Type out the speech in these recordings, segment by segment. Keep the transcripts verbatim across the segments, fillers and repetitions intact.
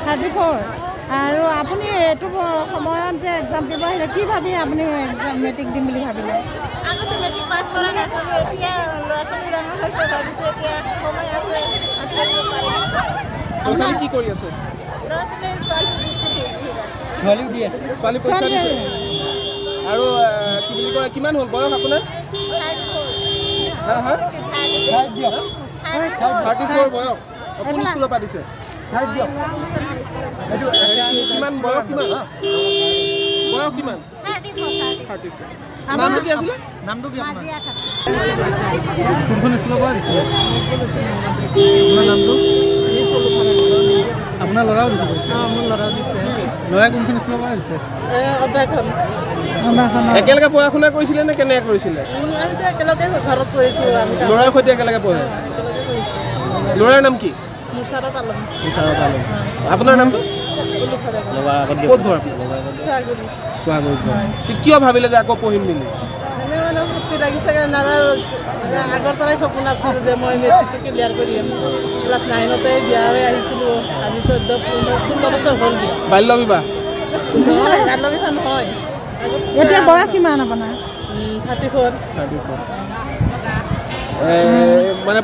Thirty four আৰু আপুনি এইটো সময়ত যে এক্সাম দিব আহিলে কি ভাবি আপুনি এক্সাম মেট্ৰিক দিম বুলি ভাবিলে? আগতে মেট্ৰিক পাছ কৰা নাছিলোঁ, এতিয়া ল'ৰা ছোৱালী ডাঙৰ হৈছে ভাবিছোঁ এতিয়া সময় আছে ছোৱালী কি কৰি আছে? ল'ৰা ছোৱালী ছোৱালী দিছে ছোৱালীও দি আছে ছোৱালী পৰীক্ষা দিছে আৰু কি বুলি কয় কিমান হ'ল বয়স আপোনাৰ? হা হা থাৰ্টি ফ'ৰ বয়স কোন স্কুলৰ পৰা দিছে? কিমান বয়স কিমান বয়স কিমান? নামটো কি আছিলে? নামটো কি আপোনাৰ? কোনখন স্কুলৰ পৰা দিছে? আপোনাৰ নামটো? আপোনাৰ ল'ৰাও দিছে? অঁ মোৰ ল'ৰাও দিছে। ল'ৰাই কোনখন স্কুলৰ পৰা দিছে? অভ্যাসখন একেলগে পঢ়া শুনা কৰিছিলে নে কেনেকৈ কৰিছিলে? আমিতো একেলগে ঘৰত পঢ়িছোঁ। আমি ল'ৰাৰ সৈতে একেলগে পঢ়ে? ল'ৰাৰ নাম কি? মুছাৰত আলম। মুছাৰত আলম। আপোনাৰ নামটো? ক'ত ঘৰ? চোৱাগুৰি। কিয় ভাবিলে যে আকৌ পঢ়িম বুলি? এনেই মানে ফূৰ্তি লাগিছে কাৰণ আগৰ পৰাই সপোন আছিল যে মই মেট্ৰিকটো ক্লিয়াৰ কৰিম। ক্লাছ নাইনতে বিয়া হৈ আহিছিলোঁ, আজি চৈধ্য ষোল্ল বছৰ হ'ল বিয়া। বাল্য বিবাহ? নহয় বাল্য বিবাহ নহয়। এতিয়া বয়স কিমান আপোনাৰ? Thirty four. মানে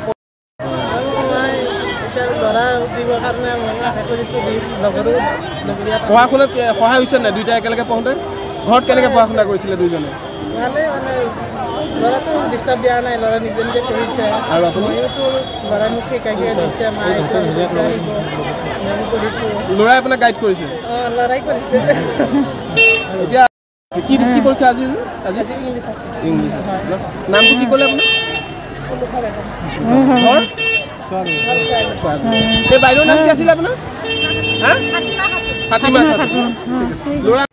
ল'ৰা দিবৰ কাৰণে মই আশা কৰিছোঁ লগৰো লগৰীয়া পঢ়া শুনাত সহায় হৈছে নাই দুইটা একেলগে পঢ়োঁতে? ঘৰত কেনেকৈ পঢ়া শুনা কৰিছিলে দুইজনে? ভালেই মানে ল'ৰাটো ডিষ্টাৰ্ব দিয়া নাই, ল'ৰা নিজে নিজে পঢ়িছে আৰু আপুনি? ময়োতো ল'ৰাই মোক শিকাই শিকাই দিছে মায়ে কৰিছোঁ। ল'ৰাই আপোনাক গাইড কৰিছে? অঁ ল'ৰাই কৰিছে। এতিয়া কি কি পৰীক্ষা আছিল আজি? ইংলিছ আছে। ইংলিছ আছে। নামটো কি ক'লে আপোনাৰ? ঘৰ? এই বাইদেউৰ নাম কি আছিলে আপোনাৰ? হা? ফাতিমা খাতুন। ঠিক আছে। ল'ৰা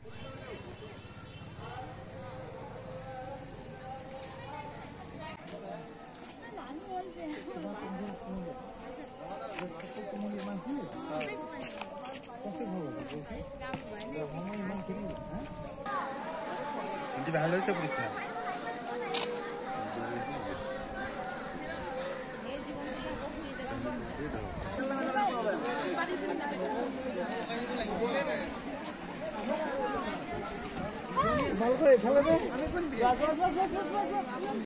ভালো হয়েছে পরীক্ষা ভালো করে ভালো